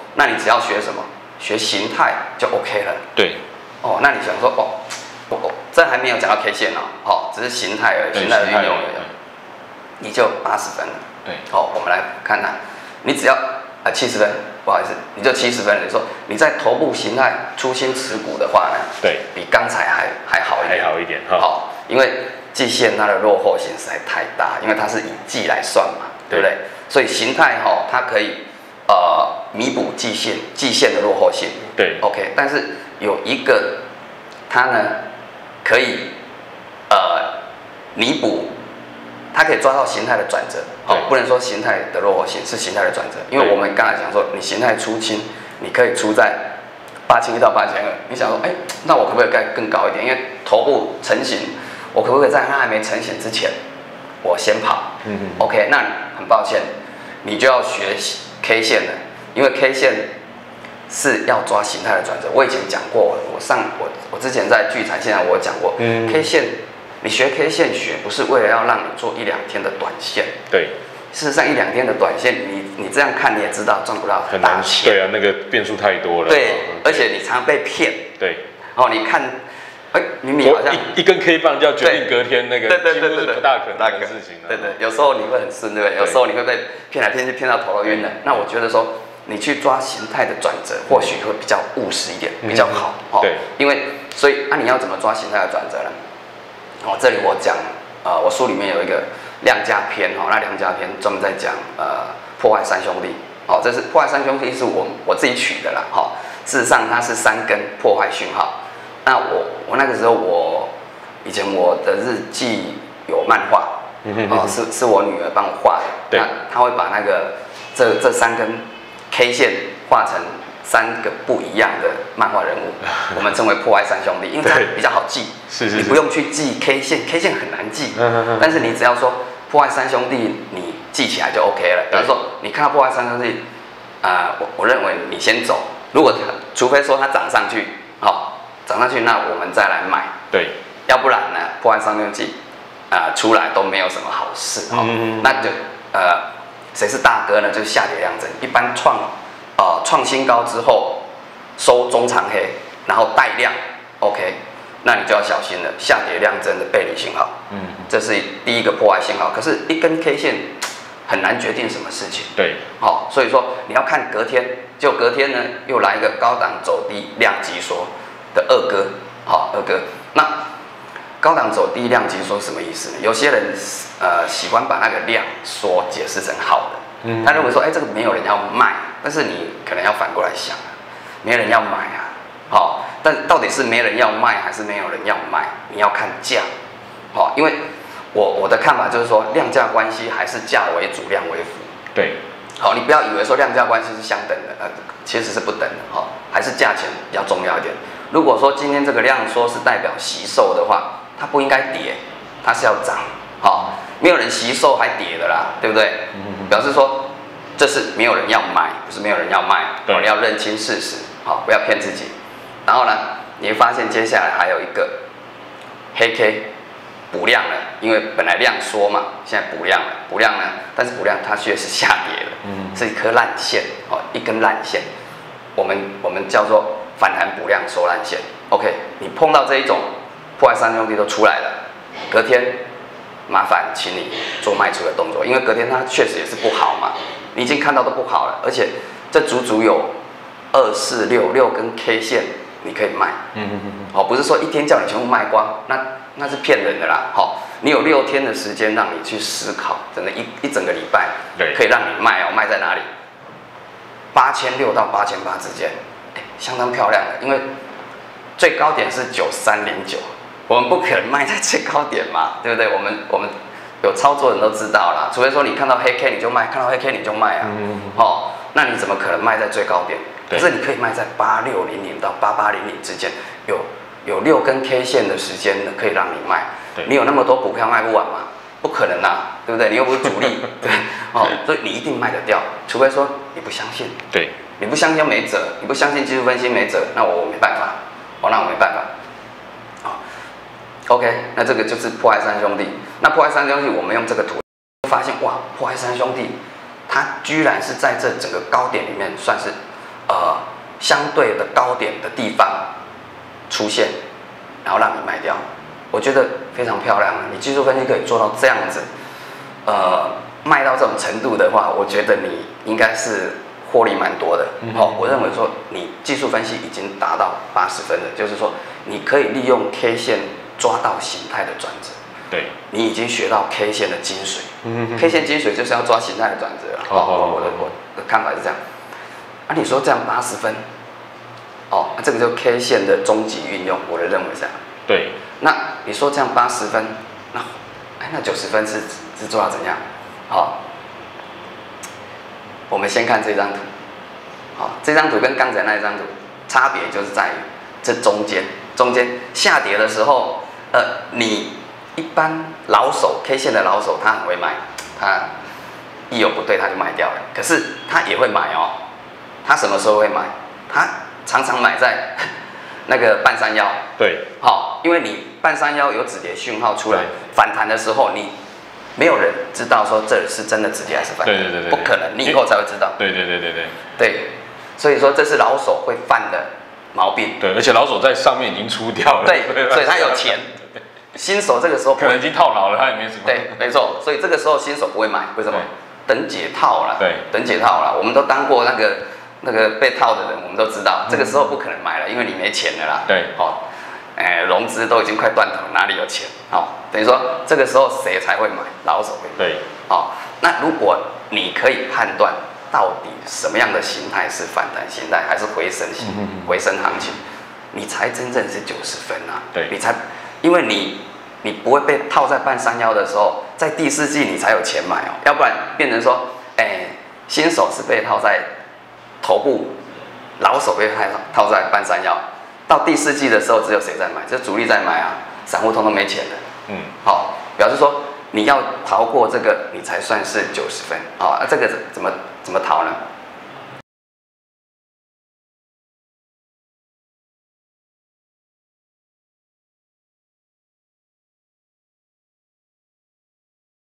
那你只要学什么？学形态就 OK 了。 对。 哦，那你想说这还没有讲到 K 线哦，只是形态而已，形态的运用而已，你就80分了。 对。 好，我们来看看，你只要70分，不好意思，你就70分了。你说你在头部形态粗心持股的话呢， 对， 比刚才还好一点， 还好一点哈。 好，因为季线它的落后性实在太大，因为它是以季来算嘛，对不对？所以形态它可以弥补季线的落后性。 对 ，OK， 但是有一个它呢可以弥补。它可以抓到形态的转折，不能说形态的落后性，是形态的转折。因为我们刚才讲说，你形态出清，你可以出在8100到8200，你想说，那我可不可以盖更高一点？因为头部成型，我可不可以在它还没成型之前，我先跑？OK， 那很抱歉，你就要学 K 线了，因为 K 线是要抓形态的转折。我以前讲过，我之前在聚财线上我讲过，K 线。你学 K 线不是为了要让你做1-2天的短线，对。事实上1-2天的短线，你这样看你也知道赚不到很大钱。 对啊，那个变数太多了。 对，而且你常被骗。 对。 你看，明明好像一根 K 棒就要决定隔天那个， 对， 不大可能的事情。 对，有时候你会很顺，对不对？有时候你会被骗来骗去，骗到头都晕了。那我觉得说，你去抓形态的转折，或许会比较务实一点，比较好。对。因为所以你要怎么抓形态的转折呢？这里我讲，我书里面有一个量价篇，那量价篇专门在讲破坏三兄弟，这是破坏三兄弟是我自己取的啦，事实上它是3根破坏讯号。那我那个时候以前我的日记有漫画，是我女儿帮我画的，对，她会把那个这3根 K 线画成3个不一样的漫画人物，我们称为破坏三兄弟，因为它比较好记，你不用去记 K 线很难记，但是你只要说破坏三兄弟，你记起来就 OK 了。比如说你看到破坏三兄弟，我认为你先走，除非说它涨上去，涨上去，那我们再来买，对，要不然呢，破坏三兄弟出来都没有什么好事，那就谁是大哥呢？就是下跌量增，一般创新高之后收中长黑，然后带量 ，OK， 那你就要小心了，下跌量增的背离信号，这是第一个破坏信号。可是，一根 K 线很难决定什么事情，对，所以说你要看隔天，就隔天呢又来一个高档走低量级缩的二哥，二哥，那高档走低量级缩什么意思呢？有些人喜欢把那个量缩解释成好的，他认为说，这个没有人要卖。但是你可能要反过来想，没人要买但到底是没人要卖还是没有人要卖？你要看价，因为我的看法就是说，量价关系还是价为主，量为辅。对，你不要以为说量价关系是相等的，其实是不等的，还是价钱比较重要一点。如果说今天这个量缩是代表惜售的话，它不应该跌，它是要涨，没有人惜售还跌的啦，对不对？表示说。这是没有人要买，不是没有人要卖，你要认清事实，不要骗自己。然后呢，你会发现接下来还有一个黑 K 补量了，因为本来量缩嘛，现在补量了，但是补量它却是下跌了，是一颗烂线，一根烂线，我们叫做反弹补量收烂线。OK， 你碰到这一种破坏三兄弟都出来了，隔天麻烦请你做卖出的动作，因为隔天它确实也是不好嘛。你已经看到都不好了，而且这足足有2、4、6根 K 线，你可以卖。不是说一天叫你全部卖光，那是骗人的啦。你有6天的时间让你去思考，真的一整个礼拜，可以让你卖卖在哪里？8600到8800之间，相当漂亮的，因为最高点是9309，我们不可能卖在最高点嘛，对不对？我们有操作的人都知道啦，除非说你看到黑 K 你就卖，看到黑 K 你就卖啊，那你怎么可能卖在最高点？可是你可以卖在8600到8800之间，有6根 K 线的时间呢，可以让你卖。你有那么多股票卖不完吗？不可能啊，对不对？你又不是主力，对，所以你一定卖得掉，除非说你不相信。对，你不相信没辙，你不相信技术分析没辙，那我没办法，那我没办法。OK， 那这个就是破坏三兄弟。那破坏三兄弟，我们用这个图发现，哇，破坏三兄弟，它居然是在这整个高点里面算是相对的高点的地方出现，然后让你卖掉，我觉得非常漂亮。你技术分析可以做到这样子，卖到这种程度的话，我觉得你应该是获利蛮多的。我认为说你技术分析已经达到80分了，就是说你可以利用 K 线抓到形态的转折。 对， 你已经学到 K 线的精髓。K 线精髓就是要抓形态的转折了。我的看法是这样。你说这样80分，这个就 K 线的终极运用，我的认为是这样。 对。 那你说这样80分，那90分是做到怎样？我们先看这张图。这张图跟刚才那一张图差别就是在于这中间下跌的时候，你一般老手 K 线的老手他很会卖，他一有不对他就卖掉了。可是他也会买哦，他什么时候会买？他常常买在那个半山腰。 对， 因为你半山腰有止跌讯号出来，反弹的时候你没有人知道说这是真的止跌还是反弹， 对， 不可能，你以后才会知道。对，所以说这是老手会犯的毛病。 对，而且老手在上面已经出掉了。 对，所以他有钱。新手这个时候可能已经套牢了，他也没什么。 对，没错，所以这个时候新手不会买，为什么？等解套了。 对， 等解套了。我们都当过那个被套的人，我们都知道，这个时候不可能买了，因为你没钱了啦。 对， 融资都已经快断头，哪里有钱？等于说这个时候谁才会买？老手会买。 对， 那如果你可以判断到底什么样的形态是反弹形态，还是回升行情，你才真正是90分啊。 对， 你才。因为你不会被套在半山腰的时候，在第4季你才有钱买要不然变成说，新手是被套在头部，老手被套在半山腰，到第4季的时候只有谁在买？就主力在买啊，散户通通没钱了。表示说你要逃过这个，你才算是90分这个怎么逃呢？